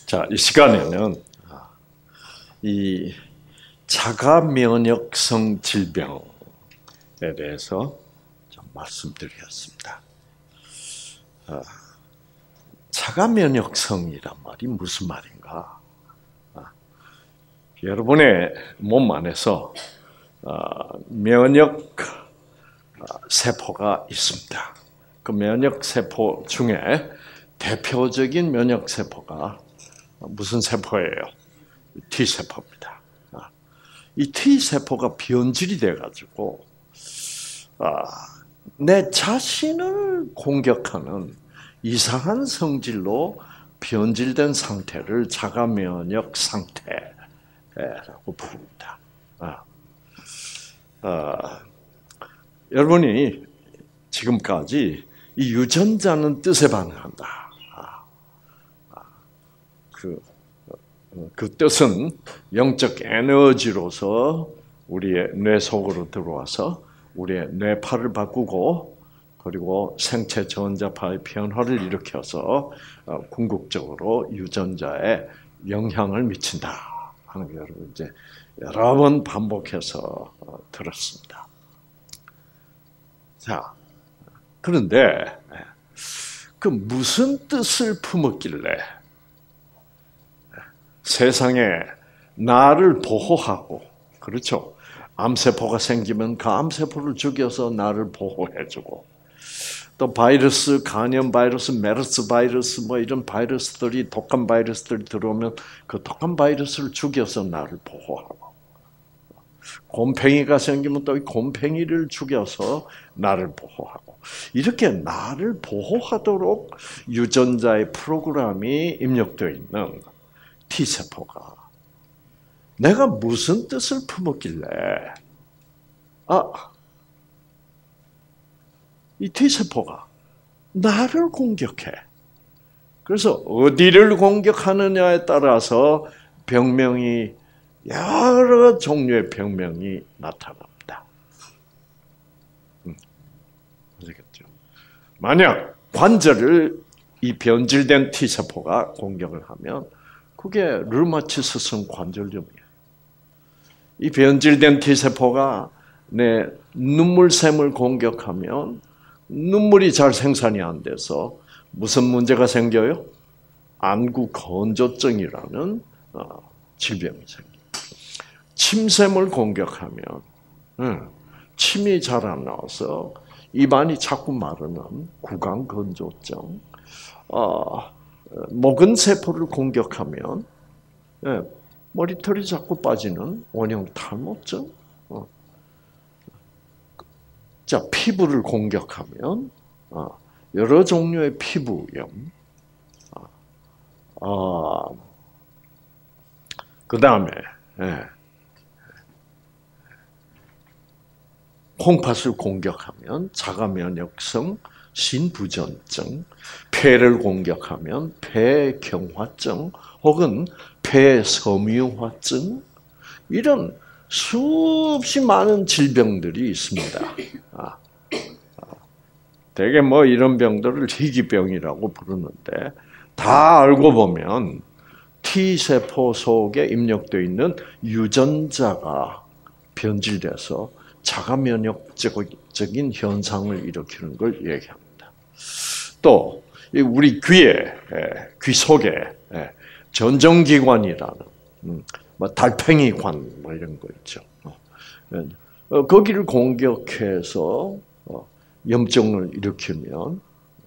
자, 이 시간에는 이 자가 면역성 질병에 대해서 좀 말씀드리겠습니다. 자가 면역성이란 말이 무슨 말인가? 여러분의 몸 안에서 면역 세포가 있습니다. 그 면역 세포 중에 대표적인 면역 세포가 무슨 세포예요? T세포입니다. 이 T세포가 변질이 돼가지고 내 자신을 공격하는 이상한 성질로 변질된 상태를 자가 면역 상태라고 부릅니다. 여러분이 지금까지 이 유전자는 뜻에 반응한다. 그 뜻은 영적 에너지로서 우리의 뇌 속으로 들어와서 우리의 뇌파를 바꾸고 그리고 생체 전자파의 변화를 일으켜서 궁극적으로 유전자에 영향을 미친다 하는 게 여러분 이제 여러 번 반복해서 들었습니다. 자, 그런데 그 무슨 뜻을 품었길래 세상에 나를 보호하고, 그렇죠? 암세포가 생기면 그 암세포를 죽여서 나를 보호해주고, 또 바이러스, 간염 바이러스, 메르스 바이러스, 뭐 이런 바이러스들이, 독한 바이러스들이 들어오면 그 독한 바이러스를 죽여서 나를 보호하고, 곰팡이가 생기면 또 이 곰팡이를 죽여서 나를 보호하고, 이렇게 나를 보호하도록 유전자의 프로그램이 입력되어 있는 T세포가 내가 무슨 뜻을 품었길래 이 T세포가 나를 공격해. 그래서 어디를 공격하느냐에 따라서 병명이 여러 종류의 병명이 나타납니다. 아시겠죠? 만약 관절을 이 변질된 T세포가 공격을 하면 그게 류마티스성 관절염이에요. 이 변질된 T세포가 내 눈물샘을 공격하면 눈물이 잘 생산이 안 돼서 무슨 문제가 생겨요? 안구 건조증이라는 질병이 생겨요. 침샘을 공격하면 침이 잘 안 나와서 입안이 자꾸 마르는 구강 건조증. 모근 세포를 공격하면 머리털이 자꾸 빠지는 원형 탈모증. 자, 피부를 공격하면 여러 종류의 피부염. 그 다음에 콩팥을 공격하면 자가 면역성 신부전증, 폐를 공격하면 폐경화증 혹은 폐섬유화증, 이런 수없이 많은 질병들이 있습니다. 대개 뭐 이런 병들을 희귀병이라고 부르는데 다 알고 보면 T세포 속에 입력되어 있는 유전자가 변질돼서 자가 면역적인 현상을 일으키는 걸 얘기합니다. 또 우리 귀 속에 전정기관이라는 뭐 달팽이관 뭐 이런 거 있죠. 거기를 공격해서 염증을 일으키면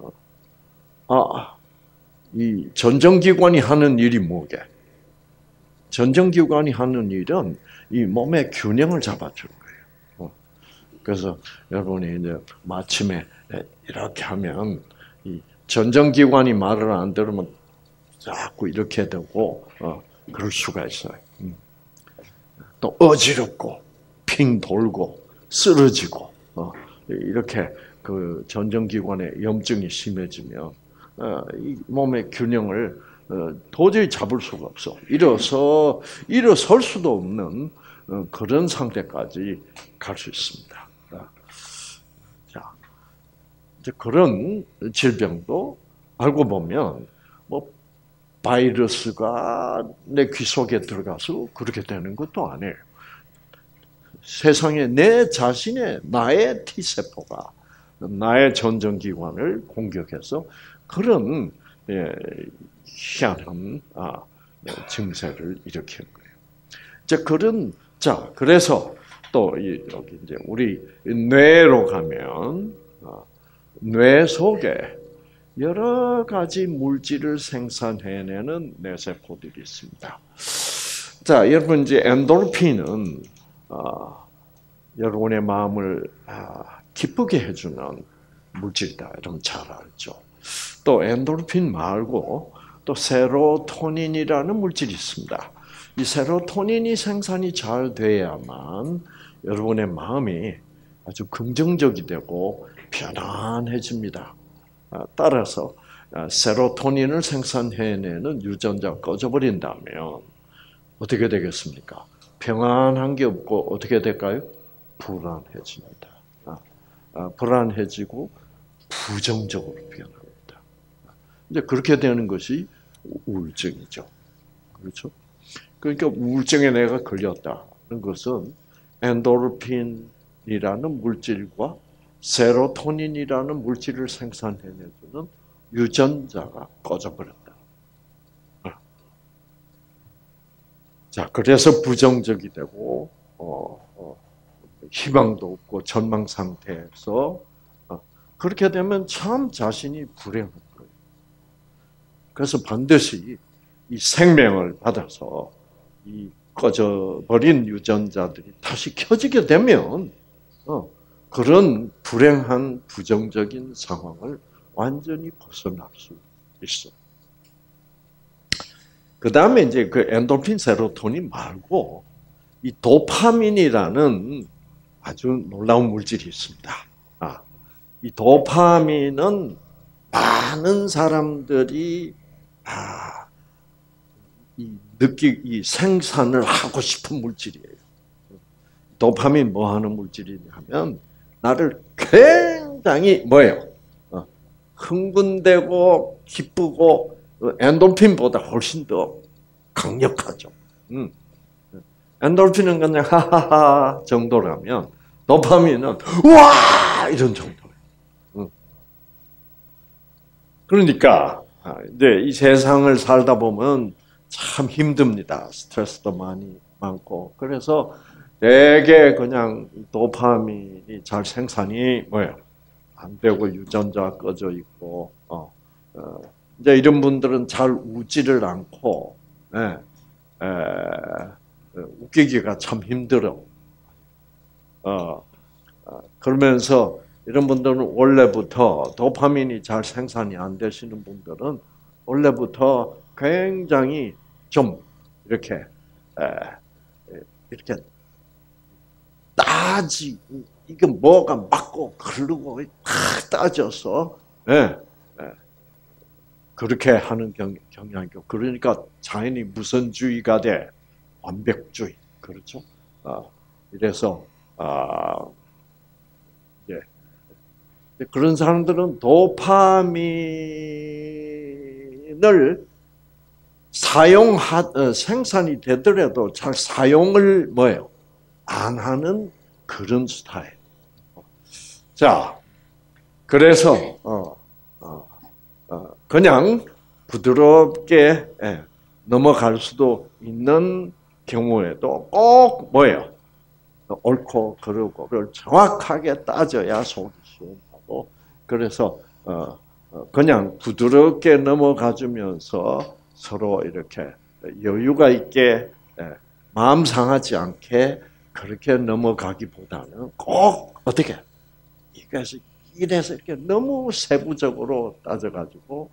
이 전정기관이 하는 일이 뭐게? 전정기관이 하는 일은 이 몸의 균형을 잡아주는 거예요. 그래서 여러분이 이제 마침에 이렇게 하면 이 전정기관이 말을 안 들으면 자꾸 이렇게 되고 그럴 수가 있어요. 또 어지럽고 핑 돌고 쓰러지고 이렇게 그 전정기관의 염증이 심해지면 이 몸의 균형을 도저히 잡을 수가 없어. 일어설 수도 없는 그런 상태까지 갈 수 있습니다. 자, 이제 그런 질병도 알고 보면 뭐 바이러스가 내 귀 속에 들어가서 그렇게 되는 것도 아니에요. 세상에 내 자신의 나의 T세포가 나의 전정기관을 공격해서 그런 희한한 증세를 일으키는 거예요. 그래서 또 여기 이제 우리 뇌로 가면 뇌 속에 여러 가지 물질을 생산해내는 뇌세포들이 있습니다. 자, 여러분 이제 엔도르핀은 여러분의 마음을 기쁘게 해주는 물질이다. 여러분 잘 알죠. 또 엔도르핀 말고 또 세로토닌이라는 물질이 있습니다. 이 세로토닌이 생산이 잘 돼야만 여러분의 마음이 아주 긍정적이 되고 편안해집니다. 따라서 세로토닌을 생산해내는 유전자가 꺼져버린다면 어떻게 되겠습니까? 평안한 게 없고 어떻게 될까요? 불안해집니다. 불안해지고 부정적으로 변합니다. 이제 그렇게 되는 것이 우울증이죠. 그렇죠? 그러니까 우울증에 내가 걸렸다는 것은 엔도르핀이라는 물질과 세로토닌이라는 물질을 생산해내주는 유전자가 꺼져버렸다. 자, 그래서 부정적이 되고 희망도 없고 전망 상태에서 그렇게 되면 참 자신이 불행한 거예요. 그래서 반드시 이 생명을 받아서 이 꺼져버린 유전자들이 다시 켜지게 되면 그런 불행한 부정적인 상황을 완전히 벗어날 수 있어. 그 다음에 이제 그 엔도르핀, 세로토닌 말고 이 도파민이라는 아주 놀라운 물질이 있습니다. 이 도파민은 많은 사람들이 이 생산을 하고 싶은 물질이에요. 도파민 뭐 하는 물질이냐면 나를 굉장히 뭐예요? 흥분되고 기쁘고 엔도르핀보다 훨씬 더 강력하죠. 엔도르핀은 그냥 하하하 정도라면 도파민은 와 이런 정도예요. 그러니까 이제 이 세상을 살다 보면 참 힘듭니다. 스트레스도 많고 그래서 되게 그냥 도파민이 잘 생산이 뭐예요? 안 되고 유전자 꺼져 있고 이제 이런 분들은 잘 웃지를 않고 웃기기가 참 힘들어. 그러면서 이런 분들은 원래부터 도파민이 잘 생산이 안 되시는 분들은 원래부터 굉장히 좀 이렇게 따지고 이게 뭐가 맞고 그러고 탁 따져서 그렇게 하는 경향이고 그러니까 자연이 무선주의가 돼 완벽주의 그렇죠? 이래서 그런 사람들은 도파민을 생산이 되더라도 잘 사용을 뭐예요? 안 하는 그런 스타일. 자, 그래서 그냥 부드럽게 넘어갈 수도 있는 경우에도 꼭 뭐예요? 옳고 그르고 그걸 정확하게 따져야 속이 시원하고 그래서 그냥 부드럽게 넘어가주면서 서로 이렇게 여유가 있게 마음 상하지 않게 그렇게 넘어가기보다는 꼭 어떻게 이래서 이렇게 너무 세부적으로 따져가지고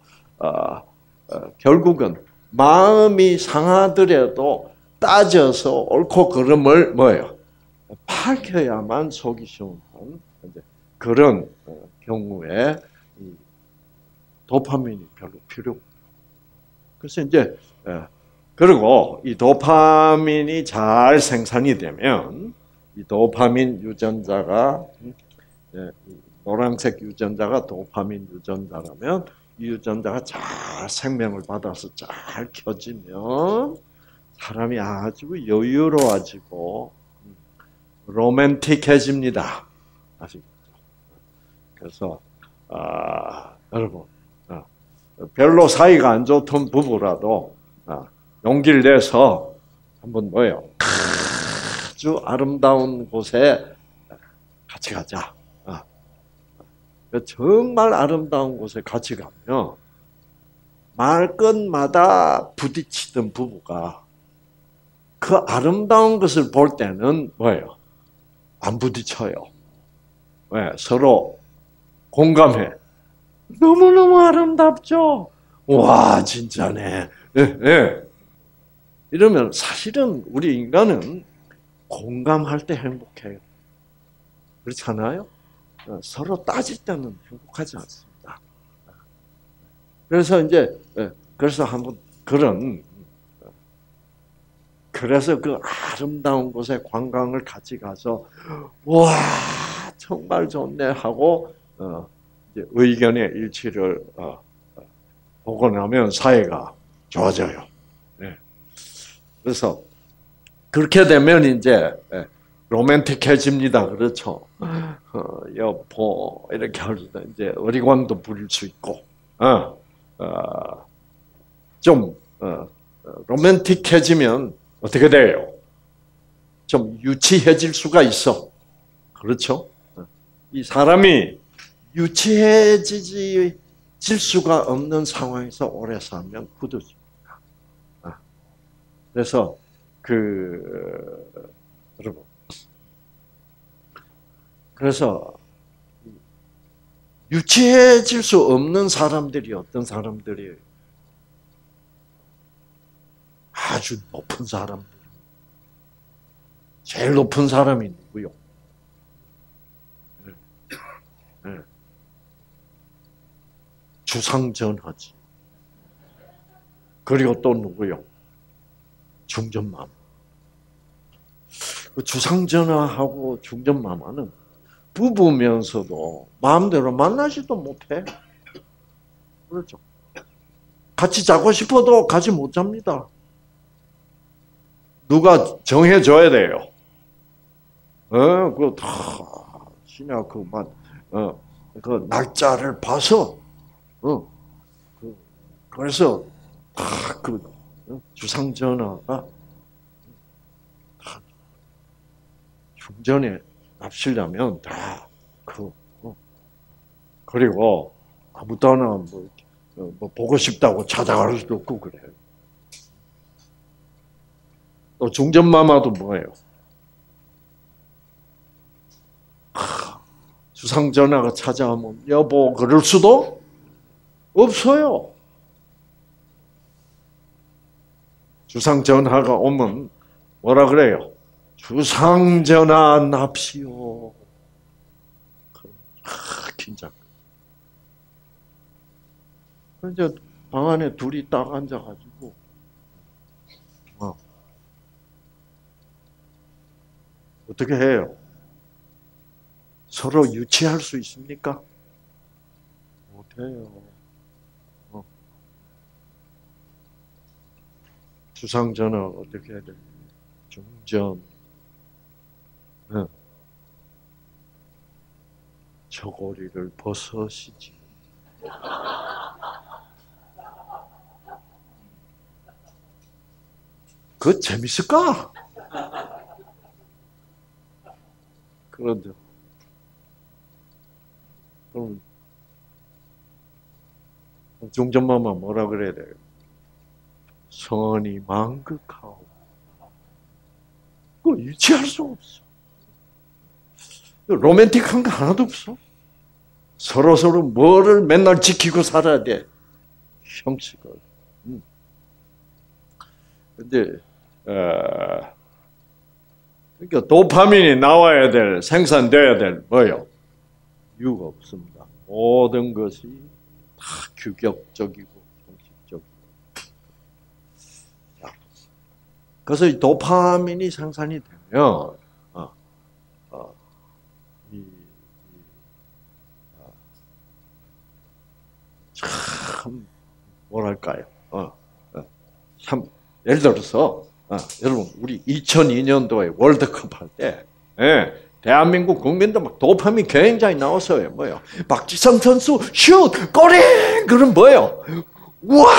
결국은 마음이 상하더라도 따져서 옳고 그름을 뭐예요? 밝혀야만 속이 시원한 그런 경우에 도파민이 별로 필요 없고 그래서 이제 그리고 이 도파민이 잘 생산이 되면 이 도파민 유전자가 노란색 유전자가 도파민 유전자라면 유전자가 잘 생명을 받아서 잘 켜지면 사람이 아주 여유로워지고 로맨틱해집니다. 아시겠죠? 그래서 여러분 별로 사이가 안 좋던 부부라도 용기를 내서 한번 뭐예요? 아주 아름다운 곳에 같이 가자. 정말 아름다운 곳에 같이 가면 말끝마다 부딪히던 부부가 그 아름다운 것을 볼 때는 뭐예요? 안 부딪혀요. 왜? 서로 공감해. 너무너무 아름답죠? 와, 진짜네. 예, 예. 이러면 사실은 우리 인간은 공감할 때 행복해요. 그렇잖아요? 서로 따질 때는 행복하지 않습니다. 그래서 이제, 그래서 한번 그래서 그 아름다운 곳에 관광을 같이 가서, 와, 정말 좋네 하고, 이제 의견의 일치를, 보고 나면 사이가 좋아져요. 그래서, 그렇게 되면 이제, 로맨틱해집니다. 그렇죠? 여보, 이렇게 할 때, 이제, 어리광도 부릴 수 있고, 좀, 로맨틱해지면 어떻게 돼요? 좀 유치해질 수가 있어. 그렇죠? 이 사람이 유치해질 수가 없는 상황에서 오래 살면 굳어집니다. 그래서, 여러분. 그래서, 유치해질 수 없는 사람들이 어떤 사람들이에요? 아주 높은 사람들. 제일 높은 사람이 누구요? 주상전하지. 그리고 또 누구요? 중전마마. 그 주상전하하고 중전마마는 부부면서도 마음대로 만나지도 못해. 그렇죠. 같이 자고 싶어도 같이 못 잡니다. 누가 정해줘야 돼요. 신약 그 날짜를 봐서, 그래서 주상전하가 중전에 납치려면 그리고 아무 때나 뭐 보고 싶다고 찾아갈 수도 없고 그래요. 또 중전마마도 뭐예요? 주상전하가 찾아오면 여보 그럴 수도 없어요. 주상전하가 오면 뭐라 그래요? 주상전하 납시오. 긴장. 이제 방 안에 둘이 딱 앉아가지고 어떻게 해요? 서로 유치할 수 있습니까? 못해요. 주상전하 어떻게 해야 돼요? 중전. 저고리를 벗으시지. 그거 재밌을까? 그런데 그럼 중전마마 뭐라 그래야 돼요? 선이 망극하오. 그거 유치할 수 없어. 로맨틱한 거 하나도 없어. 서로 뭐를 맨날 지키고 살아야 돼. 형식을. 근데 그러니까 도파민이 나와야 될, 생산돼야 될 뭐요? 이유가 없습니다. 모든 것이 다 규격적이고 형식적이고. 그래서 이 도파민이 생산이 되면 참 뭐랄까요? 참 예를 들어서 여러분 우리 2002년도에 월드컵 할 때, 예, 대한민국 국민들 막 도파민 굉장히 나왔어요. 뭐요? 박지성 선수 슛 골인 그런 뭐요? 와,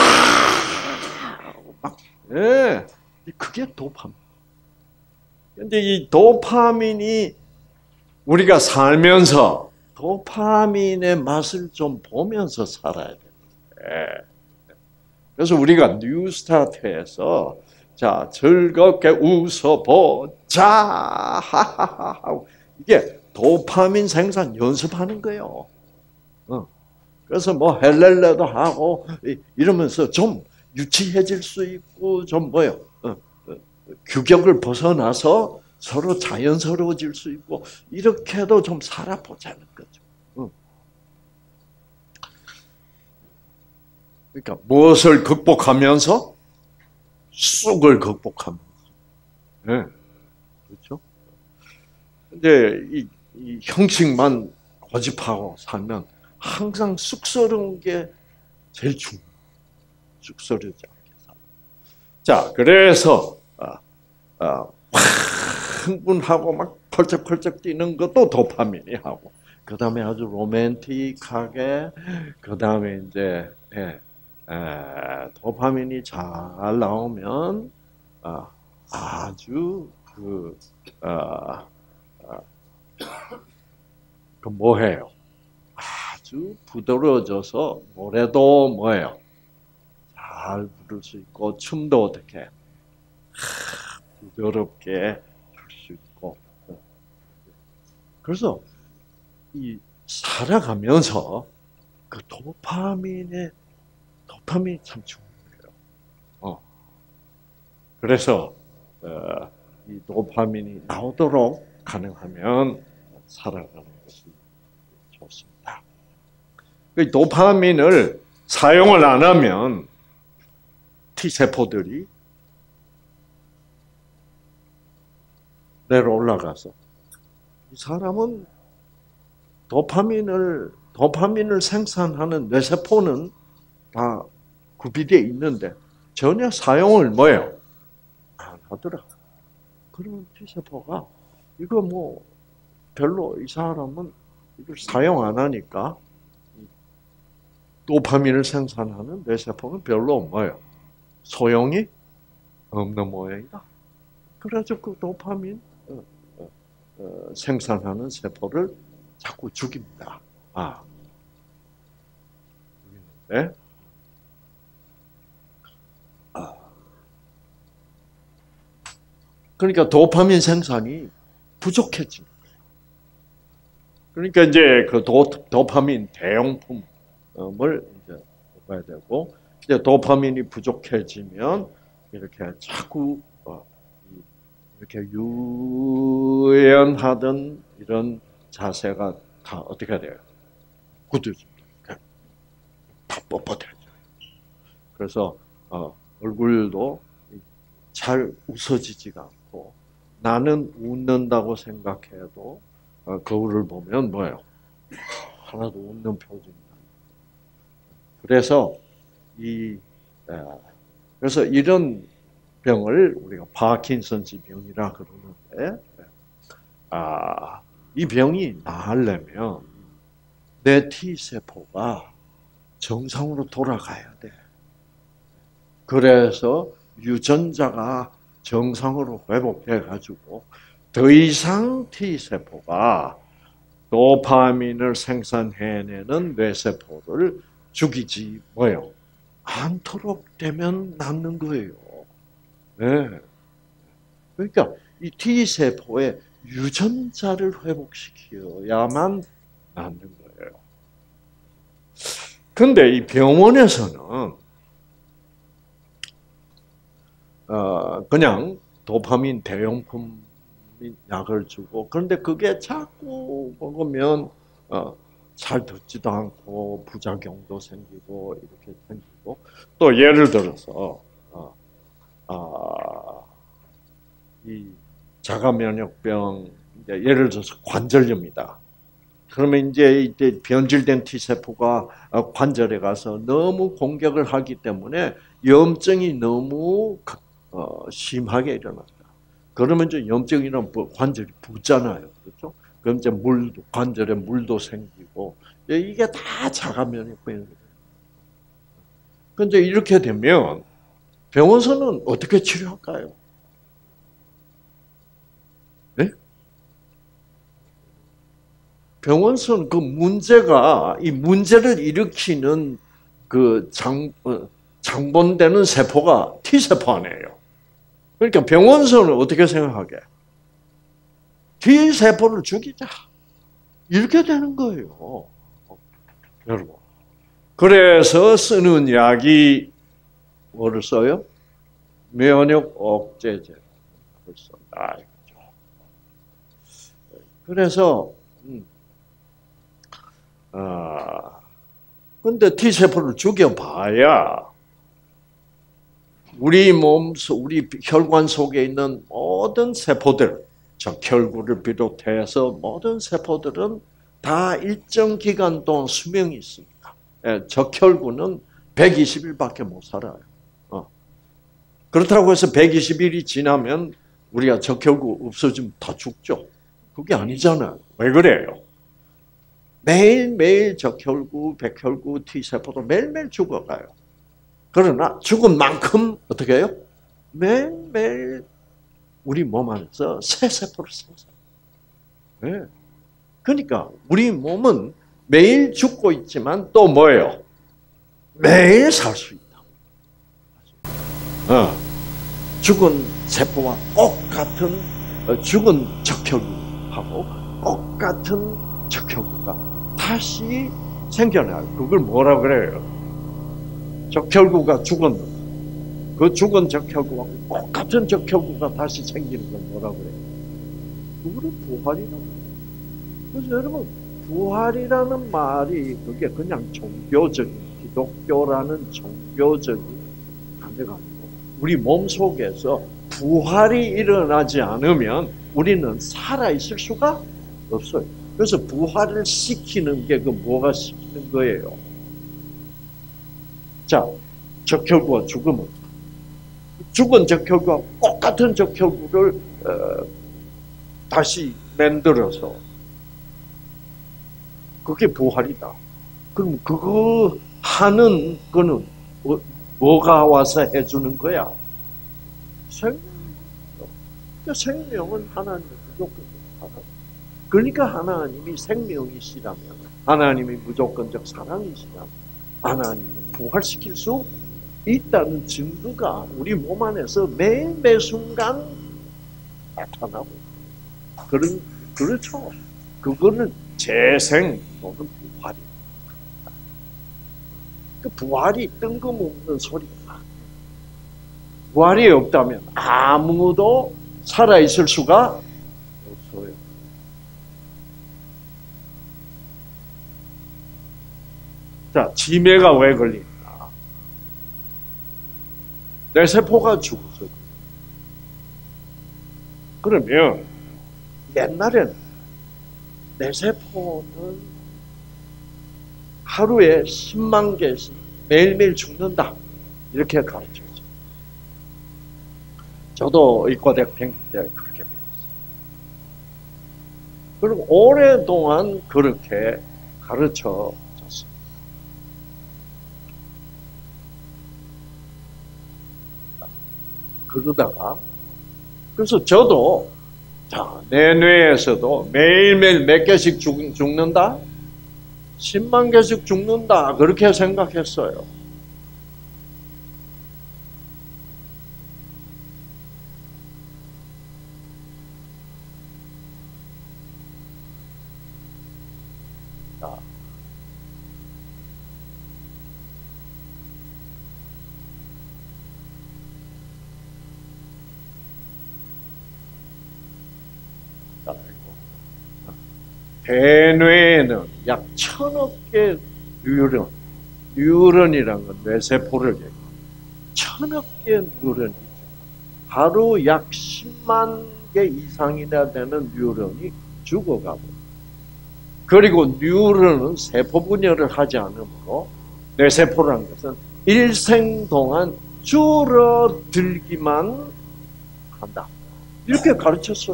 막, 예, 그게 도파민. 근데 이 도파민이 우리가 살면서 도파민의 맛을 좀 보면서 살아야 되는데, 그래서 우리가 뉴스타트에서 자 즐겁게 웃어보자 하하하 이게 도파민 생산 연습하는 거예요. 그래서 뭐 헬렐레도 하고 이러면서 좀 유치해질 수 있고 좀 뭐요 규격을 벗어나서 서로 자연스러워질 수 있고 이렇게도 좀 살아보자는 거죠. 그러니까 무엇을 극복하면서 쑥을 극복하면서, 네, 그렇죠? 근데 이 형식만 고집하고 살면 항상 쑥스러운 게 제일 중요해요. 쑥스러우지 않게 살. 자, 그래서 흥분하고 막 펄쩍펄쩍 뛰는 것도 도파민이 하고, 그 다음에 아주 로맨틱하게, 그 다음에 이제 도파민이 잘 나오면 아주 그 뭐해요? 아주 부드러워져서 노래도 뭐예요? 잘 부를 수 있고 춤도 어떻게 부드럽게 출 수 있고. 그래서 이 살아가면서 그 도파민이 참 중요해요. 그래서 이 도파민이 나오도록 가능하면 살아가는 것이 좋습니다. 그 도파민을 사용을 안 하면 T세포들이 내려 올라가서 이 사람은 도파민을 생산하는 뇌세포는 다 구비되어 있는데 전혀 사용을 뭐예요? 안 하더라. 그러면 T세포가 이거 뭐 별로 이 사람은 이걸 사용 안 하니까 도파민을 생산하는 뇌세포는 별로 뭐예요? 소용이 없는 모양이다. 그래서 그 도파민 생산하는 세포를 자꾸 죽입니다. 죽이는데, 그러니까 도파민 생산이 부족해지는 거예요. 그러니까 이제 그 도파민 대용품을 이제 먹어야 되고, 이제 도파민이 부족해지면 이렇게 자꾸 이렇게 유연하던 이런 자세가 다 어떻게 돼요? 굳어집니다. 다 뻣뻣해져요. 그래서 얼굴도 잘 웃어지지가 않고 나는 웃는다고 생각해도 거울을 보면 뭐예요? 하나도 웃는 표정이 나요. 그래서 그래서 이런 병을 우리가 파킨슨스 병이라 그러는데, 이 병이 나으려면 내 T세포가 정상으로 돌아가야 돼. 그래서 유전자가 정상으로 회복돼가지고 더 이상 T세포가 도파민을 생산해내는 뇌세포를 죽이지 뭐요? 않도록 되면 낫는 거예요. 네. 그러니까 이 T세포의 유전자를 회복시켜야만 낫는 거예요. 근데 이 병원에서는 그냥 도파민 대용품 약을 주고, 그런데 그게 자꾸 먹으면 잘 듣지도 않고 부작용도 생기고 이렇게 생기고, 또 예를 들어서 이 자가 면역병, 예를 들어서 관절염이다. 그러면 이제 변질된 T세포가 관절에 가서 너무 공격을 하기 때문에 염증이 너무 심하게 일어났다. 그러면 이제 염증이란 관절이 붓잖아요. 그렇죠? 그럼 이제 관절에 물도 생기고, 이게 다 자가면역병이에요. 근데 이렇게 되면 병원에서는 어떻게 치료할까요? 네? 병원에서는 그 문제가, 이 문제를 일으키는 그 장본되는 세포가 T세포 안에요. 그러니까 병원에서는 어떻게 생각하게? T세포를 죽이자. 이렇게 되는 거예요. 여러분. 그래서 쓰는 약이 뭐를 써요? 면역 억제제를 쓴다. 그래서 근데 T세포를 죽여봐야 우리 우리 혈관 속에 있는 모든 세포들, 적혈구를 비롯해서 모든 세포들은 다 일정 기간 동안 수명이 있습니다. 적혈구는 120일밖에 못 살아요. 그렇다고 해서 120일이 지나면 우리가 적혈구 없어지면 다 죽죠. 그게 아니잖아요. 왜 그래요? 매일매일 적혈구, 백혈구, T세포도 매일매일 죽어가요. 그러나 죽은 만큼 어떻게 해요? 매일매일 우리 몸 안에서 새 세포를 생산해요. 네. 그러니까 우리 몸은 매일 죽고 있지만 또 뭐예요? 매일 살 수 있다. 죽은 세포와 똑같은 죽은 적혈구하고 똑같은 적혈구가 다시 생겨나요. 그걸 뭐라 그래요? 적혈구가 죽었는데 그 죽은 적혈구와 똑같은 적혈구가 다시 생기는 걸 뭐라 그래요? 그거를 부활이라고 해요. 그래서 여러분 부활이라는 말이 그게 그냥 종교적인 기독교라는 종교적인 단어가 아니고 우리 몸 속에서 부활이 일어나지 않으면 우리는 살아있을 수가 없어요. 그래서 부활을 시키는 게 그 뭐가 시키는 거예요? 자, 적혈구가 죽으면 죽은 적혈구와 똑같은 적혈구를 다시 만들어서 그게 부활이다. 그럼 그거 하는 거는 뭐가 와서 해주는 거야? 생명. 그러니까 생명은 하나님의 무조건적 사랑. 그러니까 하나님이 생명이시라면, 하나님이 무조건적 사랑이시라면, 하나님은 부활시킬 수 있다는 증거가 우리 몸 안에서 매 순간 나타나고 있어요. 그렇죠. 그거는 재생 또는 부활입니다. 그 부활이 뜬금없는 소리가 부활이 없다면 아무도 살아있을 수가 없어요. 자, 치매가 왜 걸리냐? 내 세포가 죽어서. 그러면 옛날에는 내 세포는 하루에 10만 개씩 매일매일 죽는다. 이렇게 가르쳐요. 저도 의과대학 다닐 때 그렇게 배웠어요. 그리고 오랫동안 그렇게 가르쳐 줬어요. 그러다가, 그래서 저도, 자, 내 뇌에서도 매일매일 몇 개씩 죽는다? 10만 개씩 죽는다. 그렇게 생각했어요. 대뇌에는 약 1000억 개 뉴런이라는 건 뇌세포를 얘기해요. 1000억 개 뉴런이 하루 약 10만 개 이상이나 되는 뉴런이 죽어가고 그리고 뉴런은 세포 분열을 하지 않으므로 뇌세포라는 것은 일생 동안 줄어들기만 한다. 이렇게 가르쳤어요.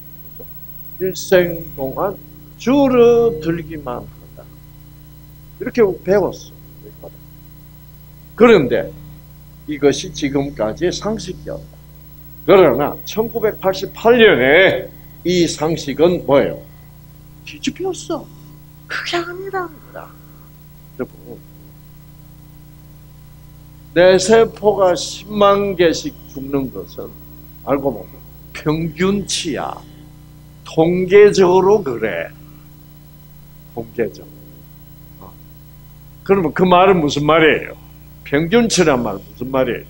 일생 동안 줄어들기만 한다. 이렇게 배웠어. 그런데 이것이 지금까지의 상식이었다. 그러나 1988년에 이 상식은 뭐예요? 뒤집혔어. 그게 아니라는 거다. 여러분, 뇌세포가 10만 개씩 죽는 것은 알고 보면 평균치야. 통계적으로 그래. 통계적으로. 그러면 그 말은 무슨 말이에요? 평균치란 말은 무슨 말이에요?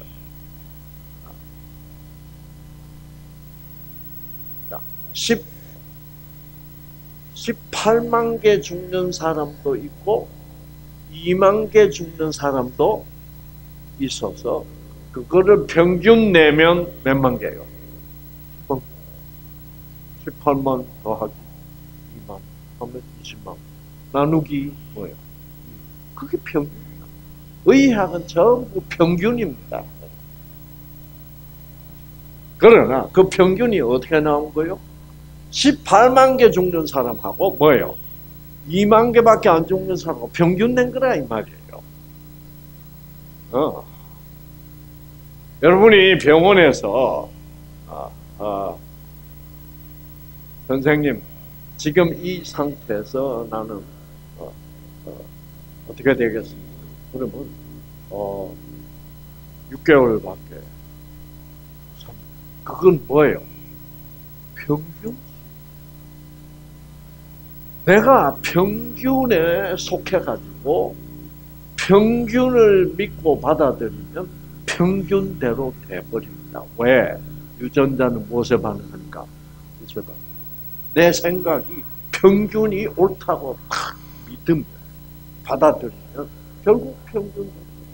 18만 개 죽는 사람도 있고 2만 개 죽는 사람도 있어서 그거를 평균 내면 몇만 개요? 18만 더하기 2만 하면 20만 나누기 뭐예요? 그게 평균이야. 의학은 전부 평균입니다. 그러나 그 평균이 어떻게 나온 거예요? 18만 개 죽는 사람하고 뭐예요? 2만 개밖에 안 죽는 사람하고 평균 낸 거라 이 말이에요. 여러분이 병원에서 선생님 지금 이 상태에서 나는 어떻게 되겠습니까? 그러면 6개월밖에 그건 뭐예요? 평균? 내가 평균에 속해가지고 평균을 믿고 받아들이면 평균대로 돼버립니다. 왜? 유전자는 무엇에 반응하니까? 내 생각이 평균이 옳다고 탁 믿으면 받아들이면 결국 평균.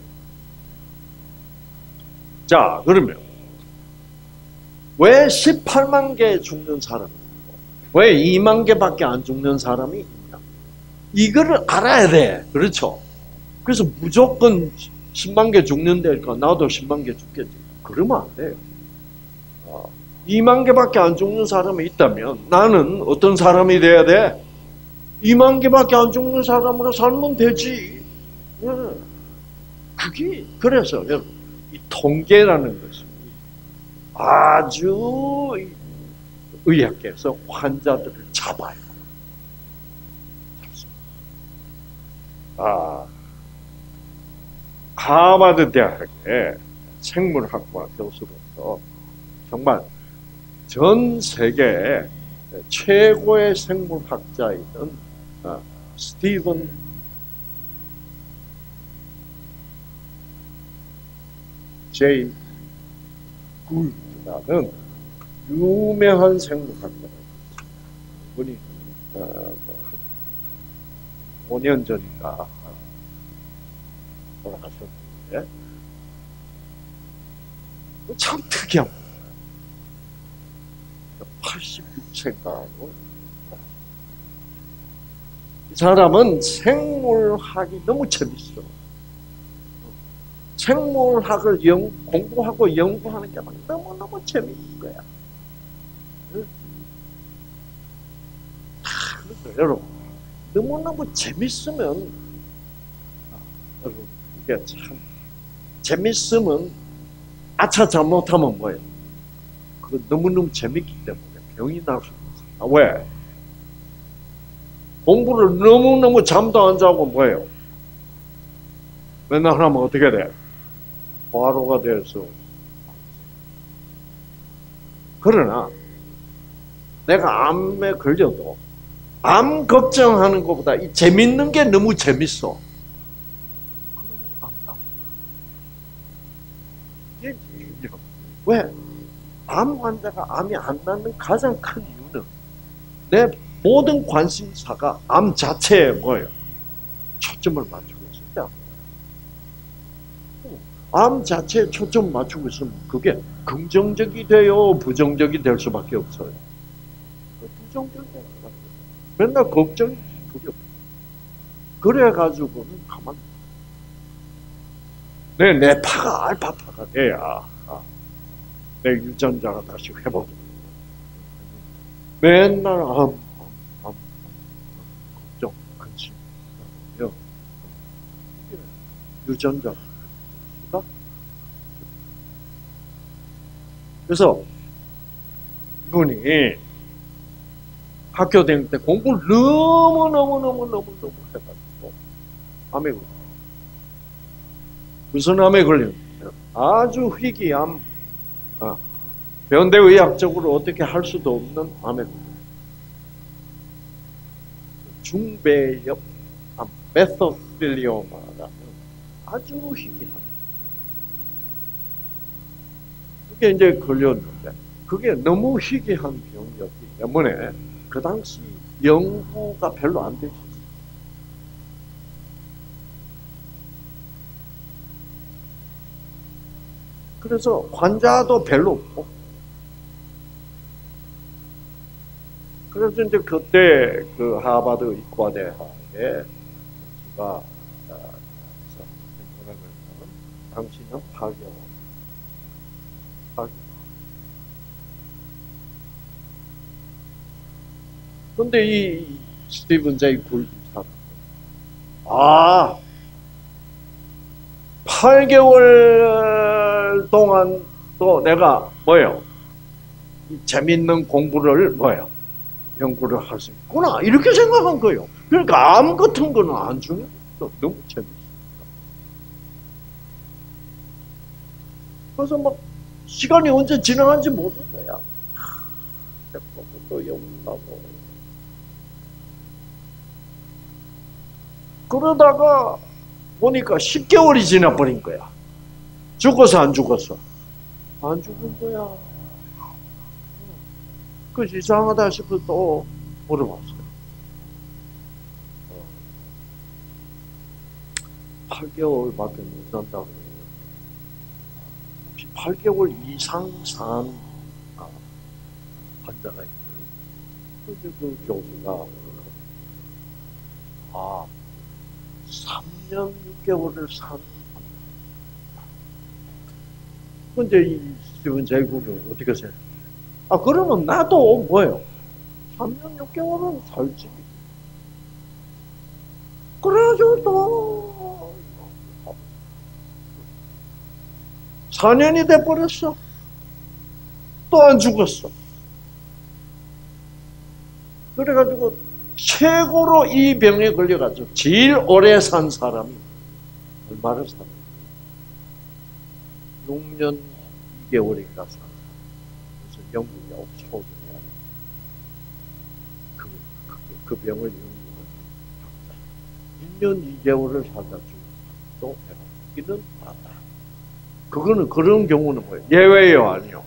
자, 그러면 왜 18만 개 죽는 사람이 있고 왜 2만 개밖에 안 죽는 사람이 있냐? 이거를 알아야 돼. 그렇죠? 그래서 무조건 10만 개 죽는다니까 나도 10만 개 죽겠지. 그러면 안 돼요. 2만 개밖에 안 죽는 사람이 있다면 나는 어떤 사람이 돼야 돼? 2만 개밖에 안 죽는 사람으로 살면 되지. 그게 그래서 이 통계라는 것이 아주 의학계에서 환자들을 잡아요. 하버드 대학의 생물학과 교수로서 정말 전 세계 최고의 생물학자이던 스티븐 제이 굴드라는 유명한 생물학자가 분이 5년 전인가 돌아가셨는데 참 특이한 거예요. 86세가로 이 사람은 생물학이 너무 재밌어. 생물학을 공부하고 연구하는 게 막 너무너무 재밌는 거야. 그래서 여러분 너무너무 재밌으면 여러분 이게 참 재밌으면 아차 잘못하면 뭐예요? 그 너무너무 재밌기 때문에 병이 날 수 있어요. 왜? 공부를 너무너무 잠도 안 자고 뭐예요? 맨날 하면 어떻게 돼? 과로가 돼서. 그러나 내가 암에 걸려도 암 걱정하는 것보다 이 재밌는 게 너무 재밌어. 왜? 암 환자가 암이 안 낫는 가장 큰 이유는 내 모든 관심사가 암 자체에 뭐예요? 초점을 맞추고 있을 때. 암 자체에 초점을 맞추고 있으면 그게 긍정적이 돼요? 부정적이 될 수밖에 없어요? 부정적이 될 수밖에 없어요. 맨날 걱정이 두려워. 그래가지고는 가만. 내 파가 알파파가 돼야 내 유전자가 다시 회복이. 맨날 걱정, 안심. 유전자가. 그래서 이분이 학교 다닐 때 공부를 너무 해가지고 암에 걸렸어요. 무슨 암에 걸렸냐면 아주 희귀암, 현대의학적으로 어떻게 할 수도 없는 암에 걸렸어요. 중배엽 암, 메소필리오마라는 아주 희귀한. 그게 이제 걸렸는데, 그게 너무 희귀한 병이었기 때문에 그 당시 연구가 별로 안 되었어요. 그래서 환자도 별로 없고. 그래서 이제 그때 그 하버드 의과대학에 제가 뭐라 그랬냐면 당신은 파괴. 근데 이 스티븐 제이 굴 사람은 8개월 동안 또 내가 재밌는 공부를 연구를 할 수 있구나 이렇게 생각한 거예요. 그러니까 암 같은 거는 안 중요해. 너무 재밌어. 그래서 막 시간이 언제 지나간지 모르는 거야. 또 연구하고. 그러다가 보니까 10개월이 지나버린 거야. 죽었어, 안 죽었어? 안 죽은 거야. 그래서 이상하다 싶어서 또 물어봤어요. 8개월밖에 못 산다고. 혹시 8개월 이상 산 환자가 있어요. 그래서 그 교수가 3년 6개월을 산. 근데 이 스티븐 제이굴은 어떻게 생각해? 그러면 나도 3년 6개월은 살지. 그래가지고 또 4년이 돼버렸어. 또 안 죽었어. 그래가지고 최고로 이 병에 걸려가지고 제일 오래 산 사람이 얼마를 살았어요? 6년 2개월인가 산 사람. 그래서 영국에 옥스퍼드에 그 병을 연구한 1년 2개월을 살다 죽고 이는 많다. 그거는 그런 경우는 뭐예요? 예외요, 아니요?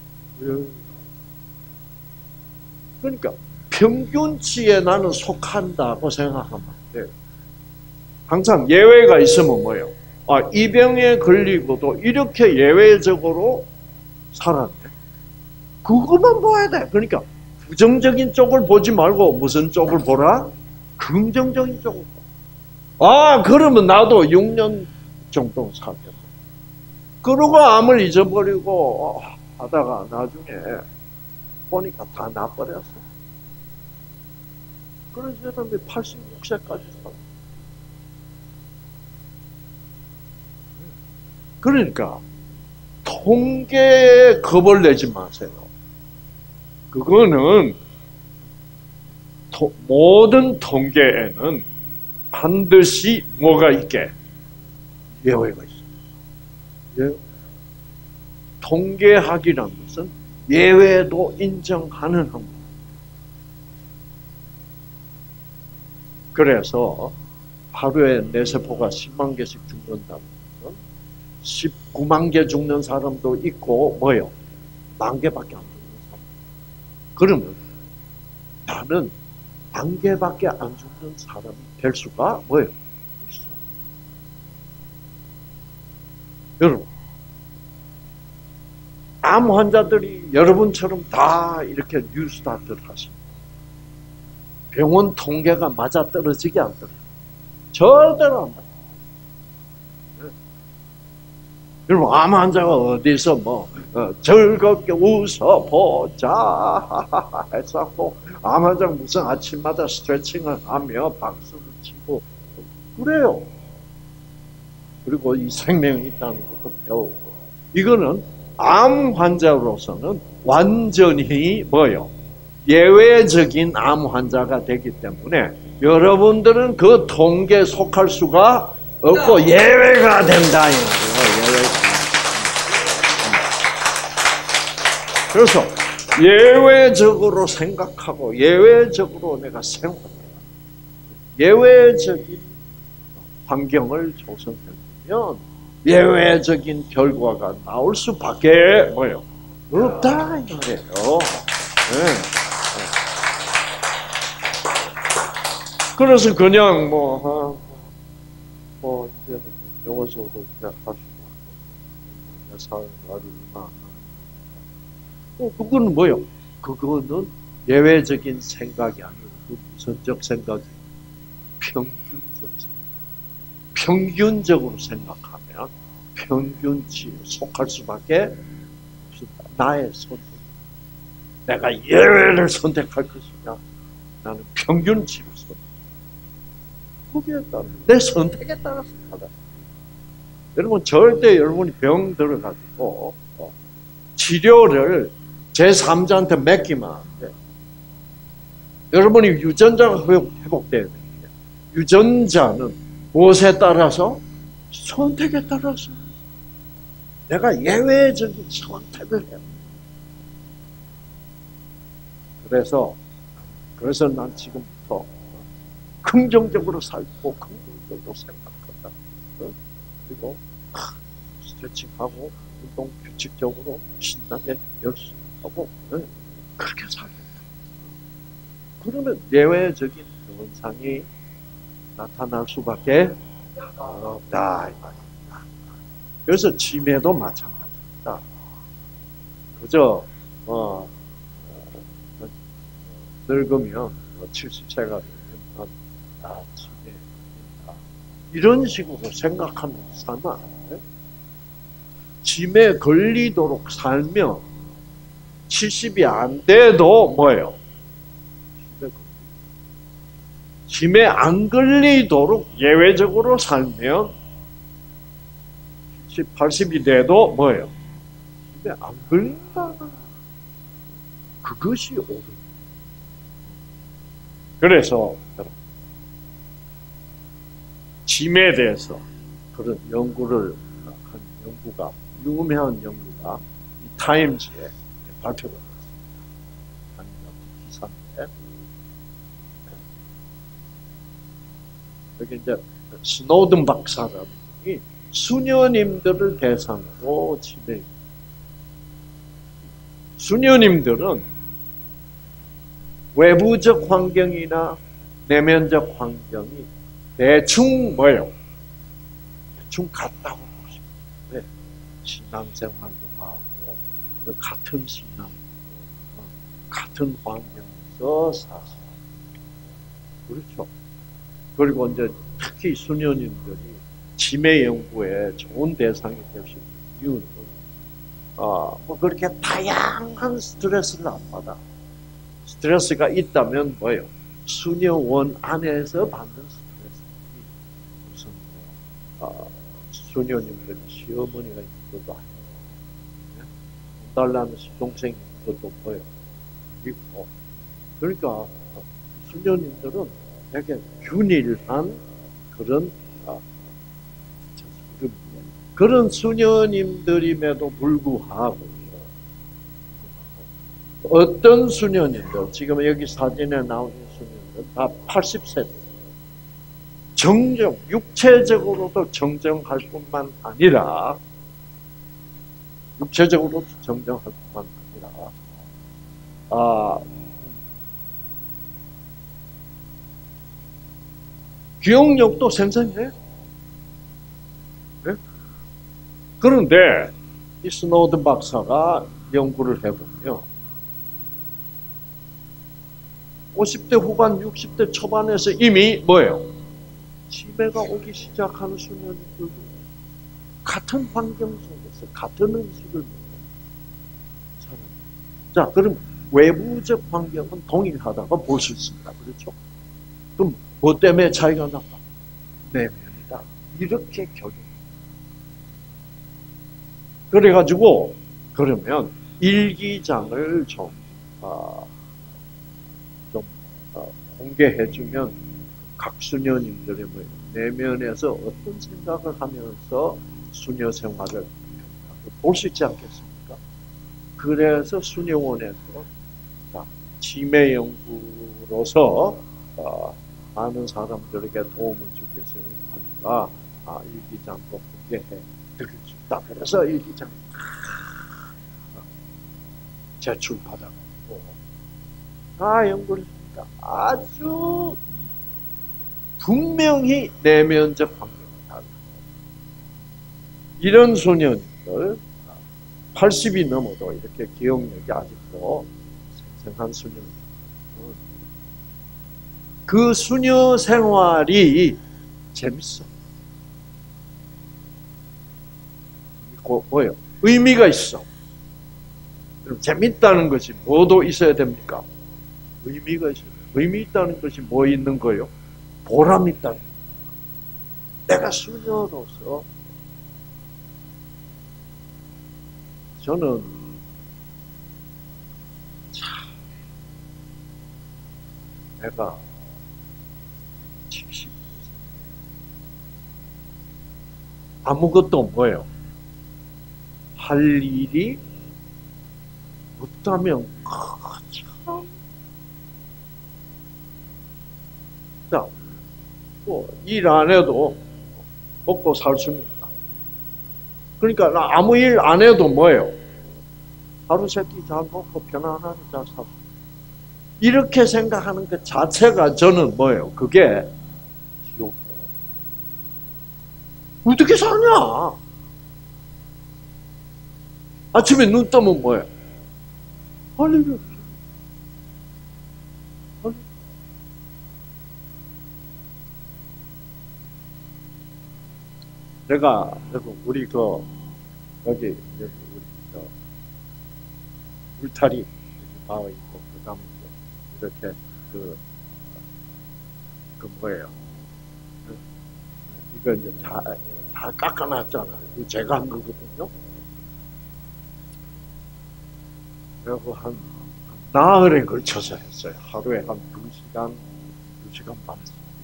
그러니까 평균치에 나는 속한다고 생각하면 안 돼요. 항상 예외가 있으면 뭐예요? 이 병에 걸리고도 이렇게 예외적으로 살았네. 그것만 봐야 돼. 그러니까 부정적인 쪽을 보지 말고 무슨 쪽을 보라? 긍정적인 쪽을 봐. 그러면 나도 6년 정도 살겠어. 그러고 암을 잊어버리고 하다가 나중에 보니까 다 나버렸어. 그런 사람이 86세까지 살아. 그러니까 통계에 겁을 내지 마세요. 그거는 모든 통계에는 반드시 뭐가 있게? 예외가 있어요. 통계학이라는 것은 예외도 인정하는 학문. 그래서 하루에 뇌세포가 10만 개씩 죽는다는 것은 19만 개 죽는 사람도 있고 1만 개밖에 안 죽는 사람. 그러면 나는 1만 개밖에 안 죽는 사람이 될 수가 있어. 여러분, 암 환자들이 여러분처럼 다 이렇게 뉴스타트를 하십니다. 병원 통계가 맞아 떨어지게 안 떨어져. 절대로 안 맞아. 여러분, 암 환자가 어디서 즐겁게 웃어보자 해서 암 환자가 무슨 아침마다 스트레칭을 하며 박수를 치고 그래요. 그리고 이 생명이 있다는 것도 배우고. 이거는 암 환자로서는 완전히 예외적인 암 환자가 되기 때문에 여러분들은 그 통계에 속할 수가 없고 예외가 된다. 그래서 예외적으로 생각하고 예외적으로 내가 생활한다. 예외적인 환경을 조성해주면 예외적인 결과가 나올 수밖에 없다 이 말이에요. 네. 그래서 그냥 이제 영어서도 그냥 하시고 내 사회가 얼마 안 남았다. 그거는 그거는 예외적인 생각이 아니고 그 무선적 생각이 평균적 생각. 평균적으로 생각하면 평균치에 속할 수밖에 없습니다. 나의 선택. 내가 예외를 선택할 것이냐, 나는 평균치를 선택. 거기에 따라 내 선택에 따라서 하다. 여러분 절대 여러분이 병 들어가지고 치료를 제3자한테 맡기면 안 돼. 여러분이 유전자가 회복돼야 됩니다. 유전자는 무엇에 따라서? 선택에 따라서. 내가 예외적인 선택을 해요. 그래서 난 지금부터 긍정적으로 살고 긍정적으로 생각한다. 그리고 스트레칭하고 운동 규칙적으로 신나게 열심히 하고 그렇게 살겠다. 그러면 예외적인 현상이 나타날 수밖에 없다. 그래서 치매도 마찬가지입니다. 그저 늙으면 70세가 되면 치매 이런 식으로 생각하면 살면 안 돼. 치매 걸리도록 살면 70이 안 돼도 치매 안 걸리도록 예외적으로 살면 70, 80이 돼도 치매 안 걸린다. 그것이 옳은. 그래서 치매에 대해서 그런 연구를 한 연구가 유명한 연구가 이 타임즈에 발표가 됐습니다. 한 기사인데 여기 이제 스노든 박사라는 분이 수녀님들을 대상으로 치매. 수녀님들은 외부적 환경이나 내면적 환경이 대충 대충 같다고 보시면 돼. 신앙생활도 하고 같은 신앙, 같은 환경에서 사세요. 그렇죠. 그리고 이제 특히 수녀님들이 치매 연구에 좋은 대상이 될 수 있는 이유는 그렇게 다양한 스트레스를 안 받아. 스트레스가 있다면 수녀원 안에서 받는 스트레스들이 무슨 수녀님들이 시어머니가 있는 것도 아니고 돈 달라는 시동생이 있는 것도 아니고 그러니까 수녀님들은 되게 균일한 그런 그런 수녀님들임에도 불구하고 어떤 수녀님들, 지금 여기 사진에 나오는 수녀님들 다 80세 정정, 육체적으로도 정정할 뿐만 아니라 육체적으로도 정정할 뿐만 아니라 기억력도 생생해. 네? 그런데 이 스노든 박사가 연구를 해보면 50대 후반, 60대 초반에서 이미 뭐예요? 치매가 오기 시작하는 수년들도 같은 환경 속에서 같은 음식을 먹는 사람. 자, 그럼 외부적 환경은 동일하다고 볼 수 있습니다. 그렇죠? 그럼 뭐 때문에 차이가 나까? 내면이다. 이렇게 적용. 그래가지고 그러면 일기장을 좀 공개해주면 각 수녀님들의 뭐 내면에서 어떤 생각을 하면서 수녀 생활을 볼 수 있지 않겠습니까? 그래서 수녀원에서 치매 연구로서 많은 사람들에게 도움을 주기 위해서 하니까 일기장도 공개해 드릴 수 있다. 그래서 일기장 제출받아가지고 다 연구를 했으니까 아주 분명히 내면적 환경이 달라. 이런 소년들 80이 넘어도 이렇게 기억력이 아직도 생생한 수녀. 그 수녀 생활이 재밌어. 뭐예요? 의미가 있어. 그럼 재밌다는 것이 뭐도 있어야 됩니까? 의미가 있어요. 의미 있다는 것이 뭐 있는 거예요? 보람 있다는 거예요. 내가 수녀로서 저는 내가 70 아무것도 뭐예요? 할 일이 없다면 참. 자, 뭐 일 안 해도 먹고 살 수는 있다. 그러니까 나 아무 일 안 해도 뭐예요? 하루 세끼 잘 먹고 편안하게 잘 살 수. 이렇게 생각하는 것 자체가 저는 뭐예요? 그게 지옥. 어떻게 사냐? 아침에 눈 뜨면 뭐예요? 할 일이 없어. 내가 우리 여기 우리 울타리 마을 있고 그다음에 이렇게 그 뭐예요? 이거 이제 잘 깎아놨잖아요. 이거 제가 한 거거든요. 그리고 한 나흘에 걸쳐서 했어요. 하루에 한 2시간 반.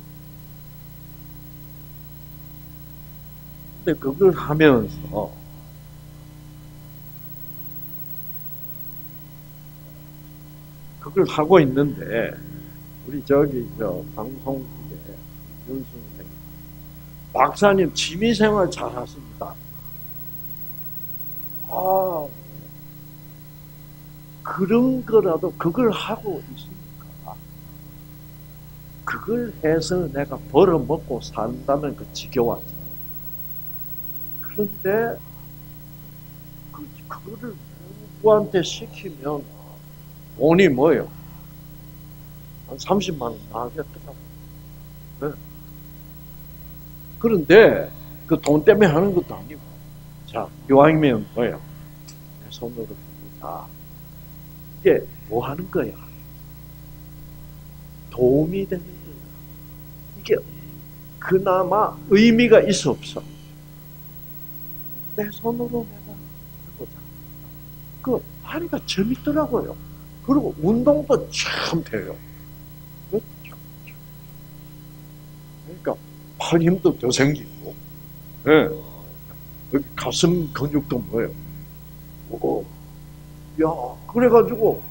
근데 그걸 하면서 그걸 하고 있는데 우리 방송국에 윤 선생 박사님 취미생활 잘하십니다. 그런 거라도 그걸 하고 있으니까 그걸 해서 내가 벌어먹고 산다면 그 지겨워하죠. 그런데 그거를 누구한테 시키면 돈이 뭐예요? 한 30만 원 나가겠더라고요. 네. 그런데 그 돈 때문에 하는 것도 아니고, 자, 이왕이면 뭐예요? 내 손으로 자, 이게 뭐 하는 거야? 도움이 되는 거야. 이게 그나마 의미가 있어 없어? 내 손으로 내가 해보자. 하니까 재밌더라고요. 그리고 운동도 참 돼요. 그러니까 팔 힘도 더 생기고, 네. 여기 가슴 근육도 뭐예요? 야, 그래가지고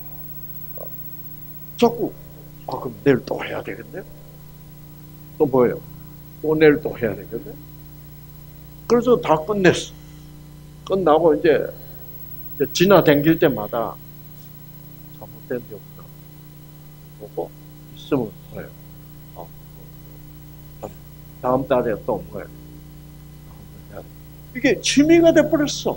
자꾸 그럼 내일 또 해야 되겠네? 또 뭐예요? 또 내일 또 해야 되겠네? 그래서 다 끝냈어. 끝나고 이제 지나다닐 때마다 잘못된 게 없나 보고 있으면 뭐예요? 다음 달에 또 뭐예요? 이게 취미가 돼버렸어.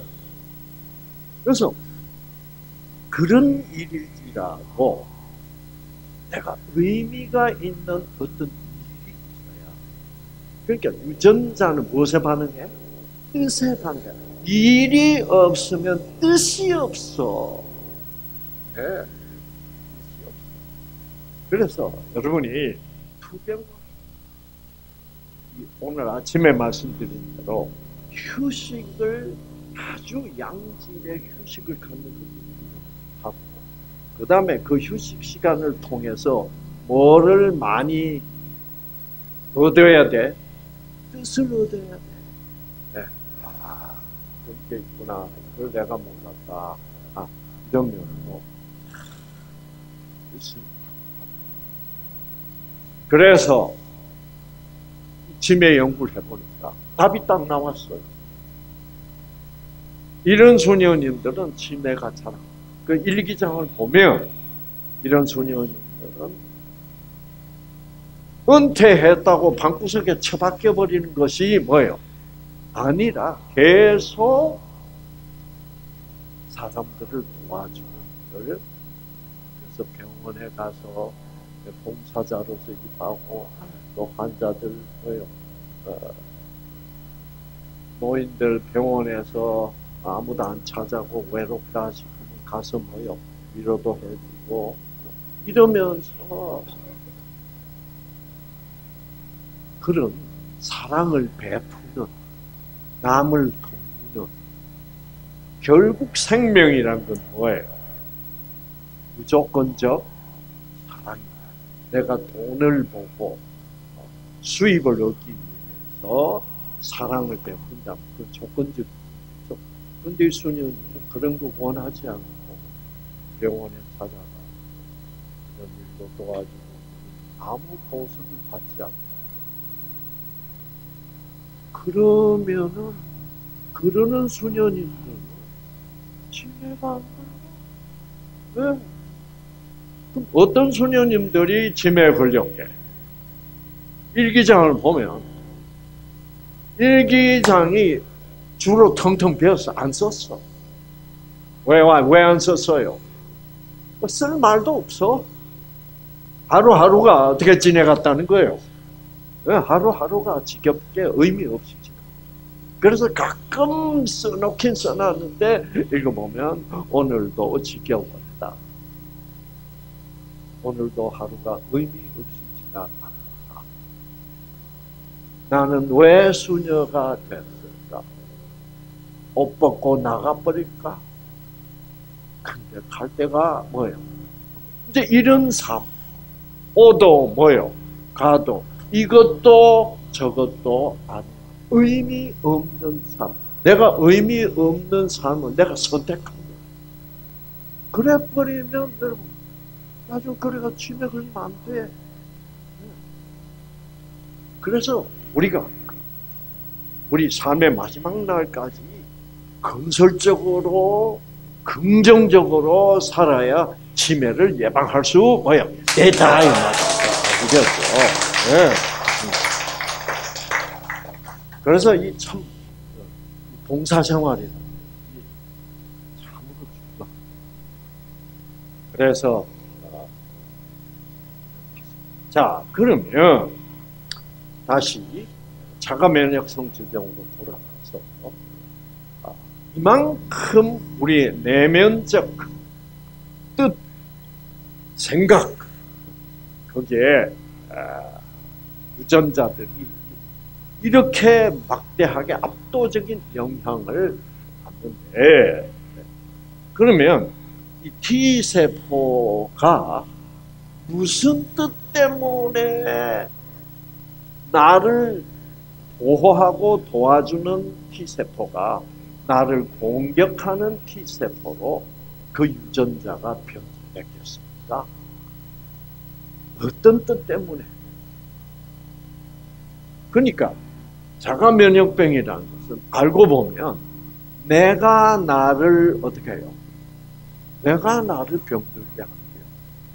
그래서 그런 일일지라고 내가 의미가 있는 어떤 일이 있어야. 그러니까 유전자는 무엇에 반응해? 뜻에 반응해. 일이 없으면 뜻이 없어. 네. 뜻이 없어. 그래서 여러분이 투병, 오늘 아침에 말씀드린 대로 휴식을, 아주 양질의 휴식을 갖는 것을 하고, 그 다음에 그 휴식 시간을 통해서 뭐를 많이 얻어야 돼? 뜻을 얻어야 돼. 네. 아, 그런 게 있구나. 이걸 내가 몰랐다. 아, 이러면 뭐 뜻이. 그래서 치매 연구를 해보니까 답이 딱 나왔어요. 이런 소녀님들은 치매가 잘, 그 일기장을 보면 이런 소녀님들은 은퇴했다고 방구석에 처박혀 버리는 것이 뭐예요? 아니라 계속 사람들을 도와주는 걸, 그래서 병원에 가서 봉사자로서 일하고, 또 환자들 뭐예요? 노인들 병원에서 아무도 안 찾아고 외롭다 싶으면 가서 뭐요? 위로도 해주고, 이러면서 그런 사랑을 베푸는, 남을 돕는, 결국 생명이란 건 뭐예요? 무조건적 사랑이다. 내가 돈을 보고 수입을 얻기 위해서 사랑을 베푼다면 그 조건적이죠. 그런데 이 수녀는 그런 거 원하지 않고 병원에 찾아가 이런 일도 도와주고 아무 보습을 받지 않고, 그러면은 그러는 수녀님들은 치매가 안 걸려. 왜? 그럼 어떤 수녀님들이 치매에 걸렸게? 일기장을 보면 일기장이 주로 텅텅 비었어. 안 썼어. 왜 안 썼어요? 쓸 말도 없어. 하루하루가 어떻게 지내갔다는 거예요. 하루하루가 지겹게 의미 없이 지내. 그래서 가끔 써놓긴 써놨는데 읽어보면 오늘도 지겨웠다. 오늘도 하루가 의미 없이 지나갔다. 나는 왜 수녀가 됐을까? 옷 벗고 나가버릴까? 근데 갈 때가 뭐예요? 이제 이런 삶. 오도 뭐예요? 가도 이것도 저것도 아니야. 의미 없는 삶. 내가 의미 없는 삶을 내가 선택한 거야. 그래 버리면 여러분 나중에 그래가 치매 걸리면 안 돼. 그래서 우리가 우리 삶의 마지막 날까지 건설적으로 긍정적으로 살아야 치매를 예방할 수 뭐예요? 있다 이 말이죠. 네. 그래서 이 참 봉사생활이라는 게 참으로 중요합니다. 그래서 자 그러면 다시 자가 면역성 질병으로 돌아가서 이만큼 우리의 내면적 뜻, 생각 거기에 유전자들이 이렇게 막대하게 압도적인 영향을 받는데, 그러면 이 T세포가 무슨 뜻 때문에 나를 보호하고 도와주는 T세포가 나를 공격하는 T세포로 그 유전자가 변질됐겠습니까? 어떤 뜻 때문에? 그러니까 자가면역병이라는 것은 알고 보면 내가 나를 어떻게 해요? 내가 나를 병들게 하는 거예요.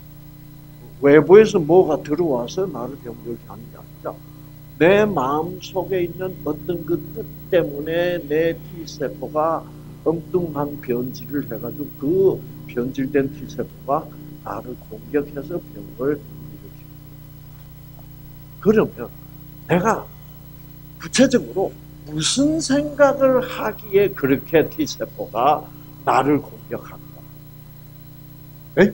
외부에서 뭐가 들어와서 나를 병들게 하는 게 아니라 내 마음속에 있는 어떤 그 뜻 때문에 내 T세포가 엉뚱한 변질을 해가지고 그 변질된 T세포가 나를 공격해서 병을 일으키고. 그러면 내가 구체적으로 무슨 생각을 하기에 그렇게 T세포가 나를 공격한가? 에?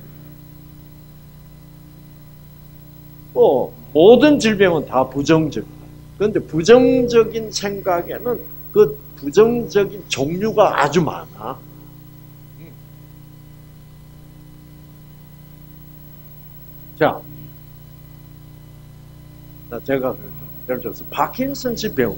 모든 질병은 다 부정적이다. 그런데 부정적인 생각에는 그 부정적인 종류가 아주 많아. 자, 제가 그랬죠. 예를 들어서 파킨슨氏병은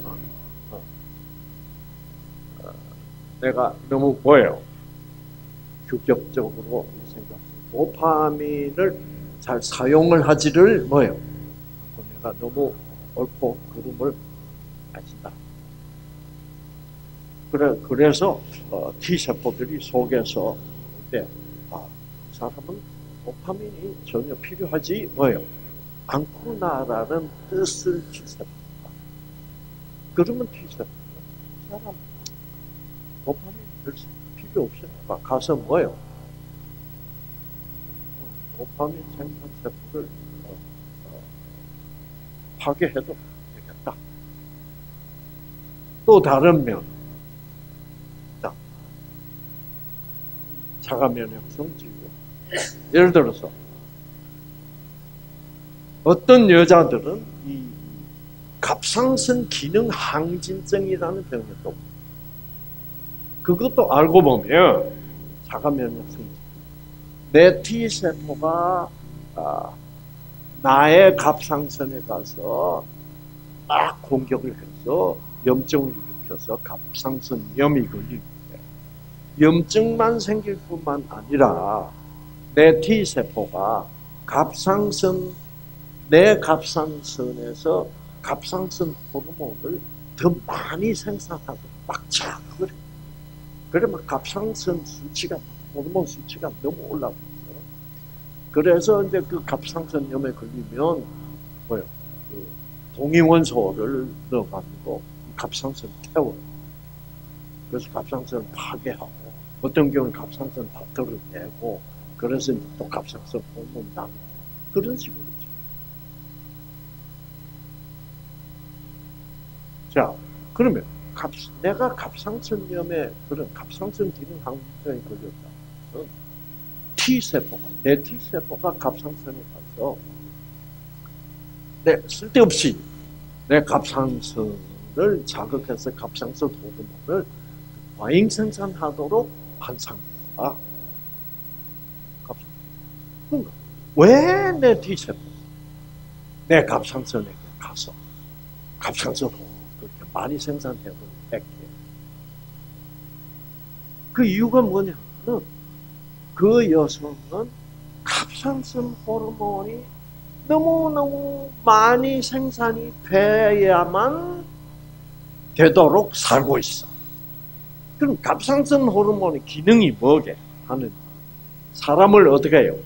내가 너무 뭐예요? 규격적으로 생각. 도파민을 잘 사용을 하지를 뭐예요? 내가 너무 옳고 그름을 가진다. 그래서 T세포들이 속에서 이 사람은 도파민이 전혀 필요하지 뭐예요? 않구나라는 뜻을 주세요. 그러면 T세포가 이 사람 도파민 별 필요 없어요. 가서 뭐예요? 도파민 생산 세포를 파괴해도 되겠다. 또 다른 면, 자가 면역성 질병. 예를 들어서 어떤 여자들은 이 갑상선 기능 항진증이라는 병이 또 그것도 알고 보면 자가 면역성 질병. 내 T세포가 나의 갑상선에 가서 막 공격을 해서 염증을 일으켜서 갑상선염이 걸리는데 염증만 생길 뿐만 아니라 내 T세포가 내 갑상선에서 갑상선 호르몬을 더 많이 생산하고 빡차. 그러면 갑상선 수치가, 호르몬 수치가 너무 올라가서 그래서 이제 그 갑상선염에 걸리면 뭐요? 그 동위원소를 넣어가지고 갑상선 태워요. 그래서 갑상선을 파괴하고 어떤 경우는 갑상선 다 들어내고 그래서 이제 또 갑상선 호르몬 나누고 그런 식으로. 자, 그러면 내가 갑상선염에 그런 갑상선 기능 항진증에 걸렸다. 내 T세포가 갑상선에 가서 쓸데없이 내 갑상선을 자극해서 갑상선 호르몬을 과잉 생산하도록 한 상태다. 왜 내 T세포 내 갑상선에게 가서 갑상선 호르몬을 그렇게 많이 생산해도록 했게? 그 이유가 뭐냐면 그 여성은 갑상선 호르몬이 너무너무 많이 생산이 돼야만 되도록 살고 있어. 그럼 갑상선 호르몬의 기능이 뭐게 하는? 사람을 어떻게 해요?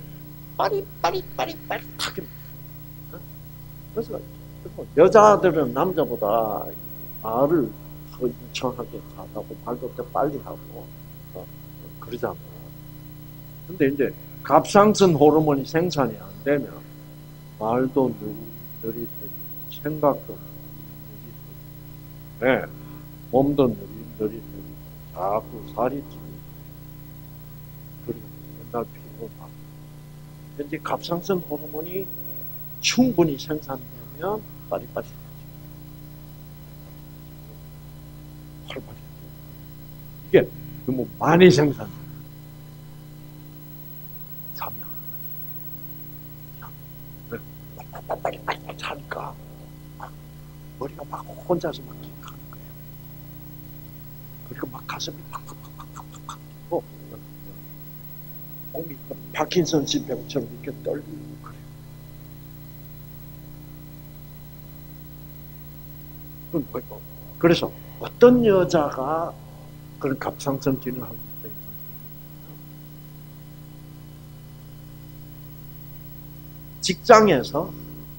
빠릿하게. 그래서 여자들은 남자보다 말을 더 유창하게 잘하고 말도 더 빨리 하고 그러잖아. 근데 이제 갑상선 호르몬이 생산이 안 되면 말도 느릿느릿해지고 생각도 느릿느릿해지고 몸도 느릿느릿해지고 자꾸 살이 찌고 그리고 맨날 피곤하고. 이제 갑상선 호르몬이 충분히 생산되면 빠릿빠릿해지고 활발해지고 이게 너무 많이 생산돼요. 빨리 하니까 머리가 막 혼자서 막 기억하는 거예요. 그리고 막 가슴이 팍팍팍팍팍팍 뛰고 몸이 파킨슨氏병처럼 이렇게 떨리고 그래요. 그래서 어떤 여자가 그런 갑상선 기능 항진증이 직장에서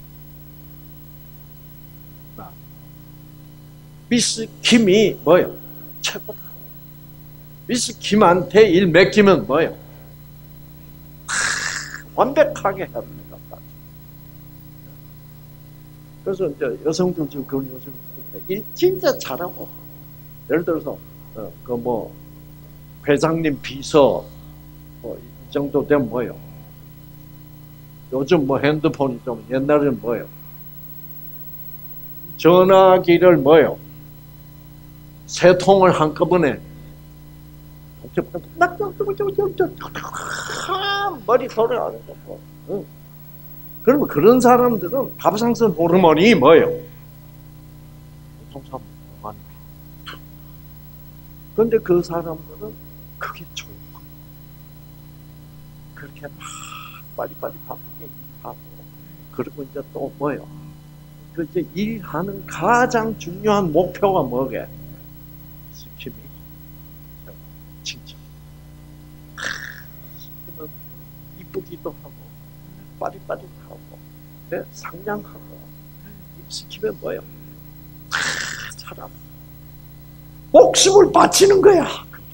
미스 김이 뭐예요? 최고다. 미스 김한테 일 맡기면 뭐예요? 완벽하게 해야 됩니다. 그래서 이제 여성들 중 그런 여성 일 진짜 잘하고, 예를 들어서 그 뭐 회장님 비서 뭐 이 정도 되면 뭐요? 요즘 뭐 핸드폰이 좀 옛날에는 뭐요? 전화기를 뭐요? 세 통을 한꺼번에 머리 돌아가는 거. 그러면 그런 사람들은 갑상선 호르몬이 뭐예요? 보통 사람 많이. 그런데 그 사람들은 그게 좋은 거예요. 그렇게 막 빨리빨리 바쁘게 일하고, 그리고 이제 또 뭐예요? 그 이제 일하는 가장 중요한 목표가 뭐게? 시킴이 칭찬. 시키면 이쁘기도 하고, 빨리빨리 하고, 네? 상냥하고, 시키면 뭐예요? 사람 목숨을 바치는 거야.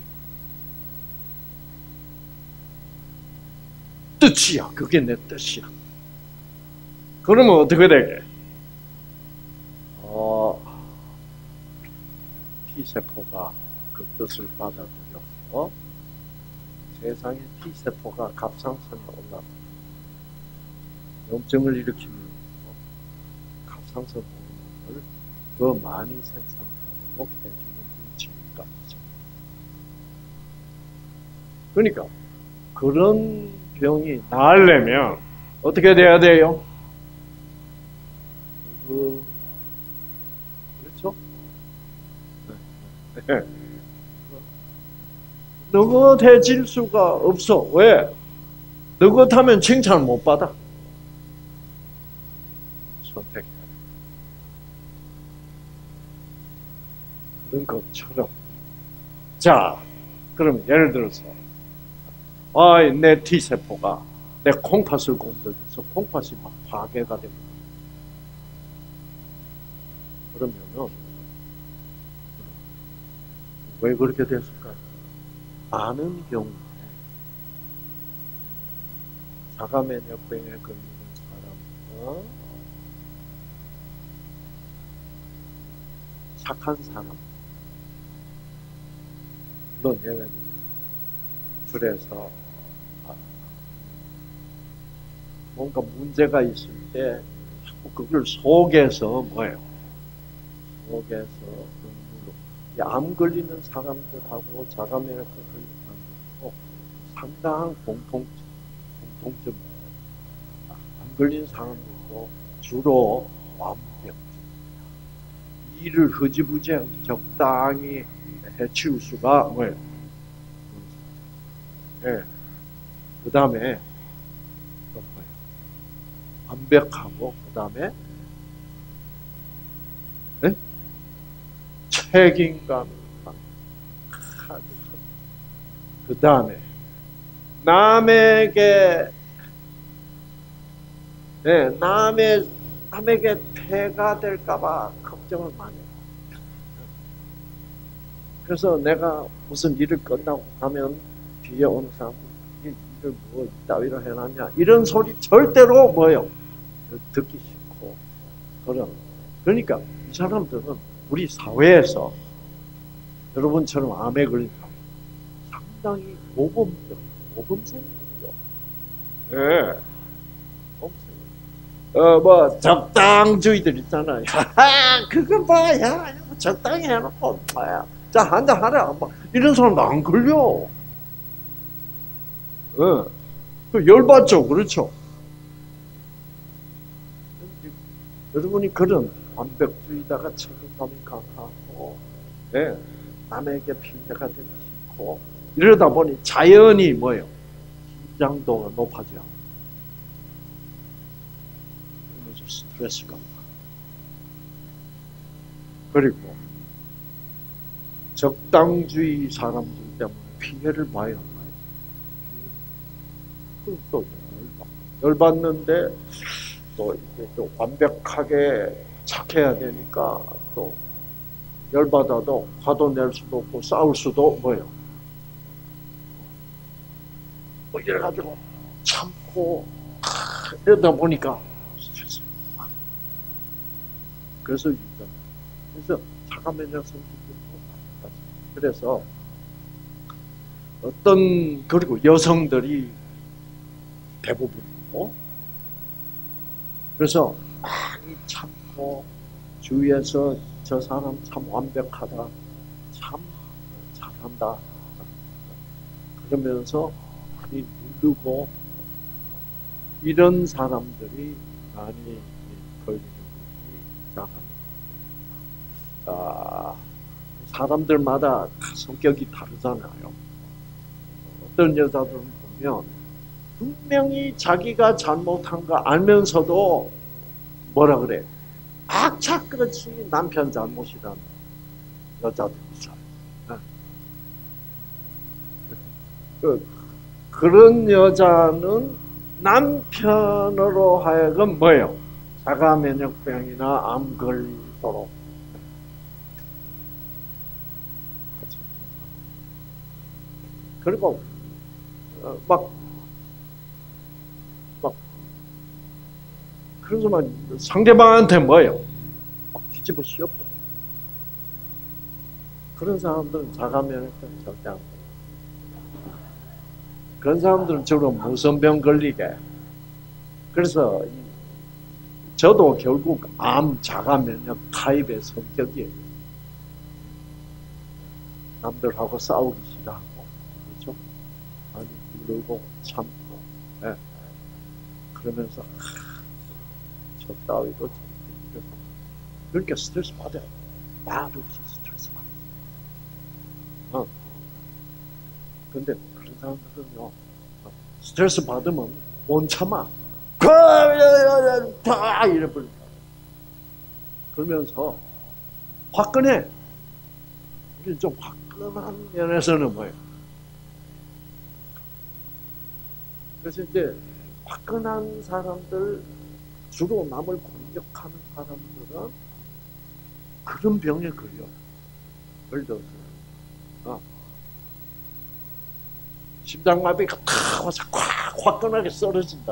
뜻이야. 그게 내 뜻이야. 그러면 어떻게 되게? T세포가 그 뜻을 받아들여서 세상에 T세포가 갑상선에 올라가 염증을 일으키는 갑상선 호르몬을 더 많이 생산하도록 해주는 물질까지죠. 그러니까 그런 병이 나으려면 어떻게 돼야 돼요? 그렇죠? 느긋해질 수가 없어. 왜? 느긋하면 칭찬 못 받아. 선택해. 그런 것처럼. 자, 그럼 예를 들어서 내 T세포가 내 콩팥을 공격해서 콩팥이 막 파괴가 됩니다. 그러면은 왜 그렇게 됐을까요? 많은 경우에 자가면역병에 걸리는 사람은 착한 사람, 물론 예외입니다. 그래서 뭔가 문제가 있을 때 자꾸 그걸 속에서 뭐예요? 속에서 암 걸리는 사람들하고 자가면역병 걸리는 사람들하고 상당한 공통점이에요. 암 걸리는 사람들도 주로 완벽주의입니다. 일을 흐지부지 적당히 해치울 수가 뭐예요? 네. 그 다음에 또 뭐예요? 완벽하고 그 다음에 네? 책임감이 강하고 그 다음에 남에게 남에게 폐가 될까봐 걱정을 많이 해요. 그래서 내가 무슨 일을 끝나고 가면 뒤에 오는 사람들 일을 뭐 이따위로 해놨냐 이런 소리 절대로 뭐예요? 듣기 싫고 그러니까 이 사람들은 우리 사회에서 여러분처럼 암에 걸린 사람 상당히 모범생이에요. 네. 뭐 적당주의들 있잖아요. 그거 뭐야? 적당히 해놓고 뭐야? 자, 한잔 하라. 뭐 이런 사람도 안 걸려. 그 열받죠, 그렇죠? 여러분이 그런 완벽주의다가 책임감이 강하고, 남에게 피해가 되기 싫고 이러다 보니 자연히 뭐예요? 긴장도가 높아져. 그러면서 스트레스가 나. 그리고 적당주의 사람들 때문에 피해를 봐야 해요. 그럼 또 열받는데 또 이게 또 완벽하게 착해야 되니까 또 열받아도 화도 낼 수도 없고 싸울 수도 뭐예요? 뭐 이래가지고 참고 이러다 보니까 스트레스. 그래서 자가 면역 성질도 마찬가지. 그래서 그리고 여성들이 대부분이고, 그래서 많이 참고 주위에서 저 사람 참 완벽하다, 참 잘한다 그러면서 많이 누르고, 이런 사람들이 많이 걸리는 것이 사람들마다 성격이 다르잖아요. 어떤 여자들은 보면 분명히 자기가 잘못한 거 알면서도 뭐라 그래? 악착 그렇지 남편 잘못이라는 여자들이 있어요. 그런 여자는 남편으로 하여금 뭐예요? 자가 면역병이나 암 걸리도록. 그리고 막 그래서 상대방한테 뭐예요? 막 뒤집어 씌워버려. 그런 사람들은 자가 면역병 절대 안 걸려. 그런 사람들은 주로 무슨 병 걸리게. 그래서 저도 결국 암 자가 면역 타입의 성격이에요. 남들하고 싸우기 싫어하고, 그렇죠? 많이 누르고 참고, 네. 그러면서 저 따위도 그러니까 스트레스 받아요. 말없이 스트레스 받아요. 근데 그런 사람들은요, 스트레스 받으면 못 참아. 다 이래버린다. 그러면서 화끈해. 우리 좀 화끈한 면에서는 뭐예요? 그래서 이제 화끈한 사람들, 주로 남을 공격하는 사람들은 그런 병에 걸려. 걸려서 심장마비가 탁 와서 콱 화끈하게 쓰러진다.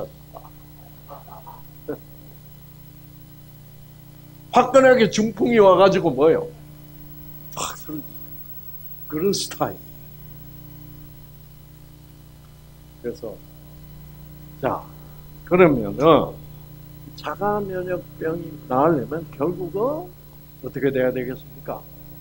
화끈하게 중풍이 와가지고 뭐예요? 확 쓰러진다. 그런 스타일. 그래서 자, 그러면은 자가 면역병이 나으려면 결국은 어떻게 돼야 되겠습니까?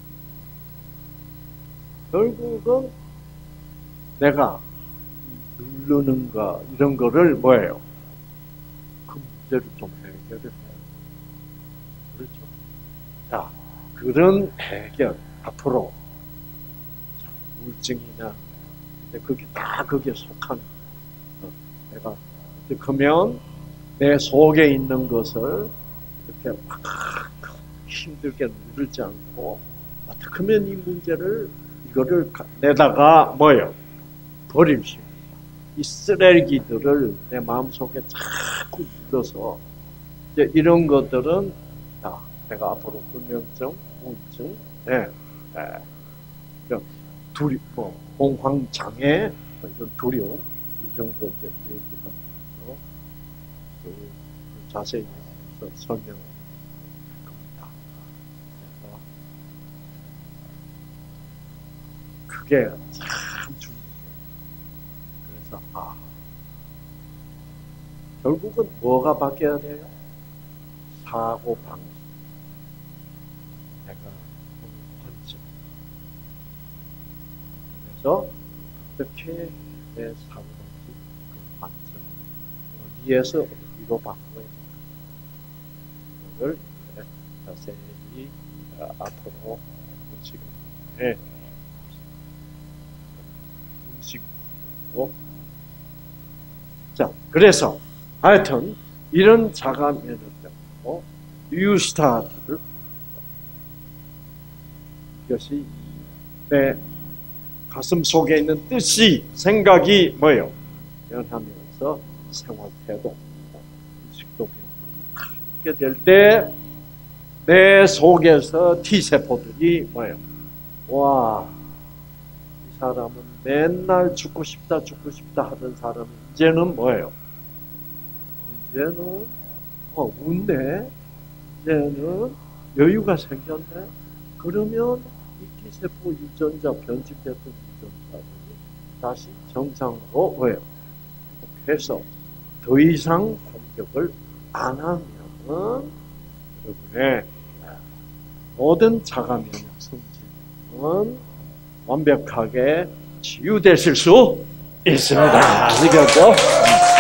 결국은 내가 누르는 거 이런 거를 뭐예요? 그 문제를 좀 해결을 해야 돼요. 그렇죠? 자, 그런 해결 앞으로 우울증이나 그게 다 거기에 속하는 거예요. 내가 그러면 내 속에 있는 것을 이렇게 막 힘들게 누르지 않고 어떻게 하면 이 문제를 이거를 내다가 뭐예요? 버릴 수 있는 이 쓰레기들을 내 마음속에 자꾸 눌러서 이제 이런 것들은 내가 앞으로 불면증, 우울증, 공황 장애, 이런 두려움 이런 거 이제 얘기하면서 자세히 설명을 할 겁니다. 그래서 그게 참 중요해요. 그래서 결국은 뭐가 바뀌어야 돼요? 사고 방식. 내가 관점. 그래서 어떻게 내 사고 방식, 그 관점 어디에서 어디로 바꿔야 될까? 이걸 자세히 앞으로 시간에 음식으로. 자, 그래서 하여튼 이런 자가 면역병으로 뉴스타트를 이것이 내 가슴 속에 있는 뜻이 생각이 뭐예요? 변하면서 생활 태도, 음식도 변하고 이렇게 될 때 내 속에서 T세포들이 뭐예요? 와, 이 사람은 맨날 죽고 싶다 하던 사람이 이제는 뭐예요? 이제는 웃네. 이제는 여유가 생겼네. 그러면 이 T세포 유전자 변질됐던 유전자들이 다시 정상으로 왜요? 회복해서 더 이상 공격을 안 하면 여러분의 모든 자가 면역 성질은 완벽하게 치유되실 수 있습니다. 아시겠죠?